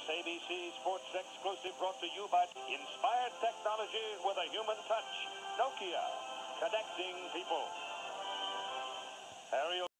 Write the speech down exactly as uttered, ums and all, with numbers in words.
A B C Sports exclusive brought to you by Inspired Technology with a Human Touch. Nokia, connecting people. Harry